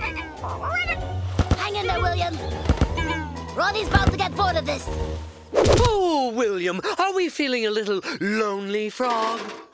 Hang in there, William. Roddy's about to get bored of this. Oh, William, are we feeling a little lonely, Frog?